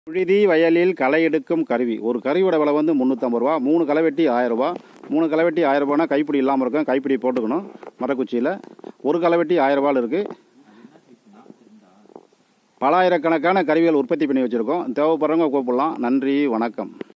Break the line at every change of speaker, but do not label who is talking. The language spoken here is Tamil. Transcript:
புழுதி வயலில் களை எடுக்கும் கருவி. ஒரு கருவியோட விலை வந்து 350 ரூபா. 3 களைவெட்டி 1000 ரூபா. 3 களைவெட்டி 1000 ரூபானா கைப்பிடி இல்லாமல் இருக்கும். கைப்பிடி போட்டுக்கணும் மரக்குச்சியில். ஒரு களைவெட்டி 1000 ரூபாயில் இருக்குது. பல ஆயிரக்கணக்கான கருவிகள் உற்பத்தி பண்ணி வச்சுருக்கோம். தேவைப்படுறவங்க கூப்பிடலாம். நன்றி, வணக்கம்.